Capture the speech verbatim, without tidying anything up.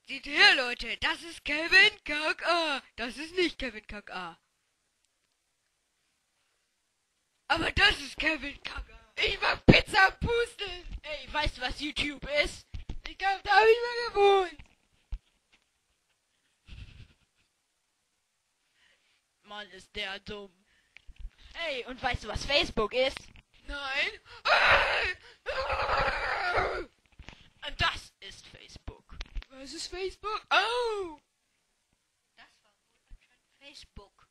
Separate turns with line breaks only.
Seht her, Leute, das ist Kevin Kack. Das ist nicht Kevin Kack. Aber das ist Kevin Kack.
Ich mag Pizza pusteln. Ey, weißt du, was YouTube ist? Ich glaube, da habe ich mal gewohnt. Mann, ist der dumm. Ey, und weißt du, was Facebook ist?
Nein.
Und das ist Facebook.
Was ist Facebook? Oh!
Das war wohl anscheinend Facebook.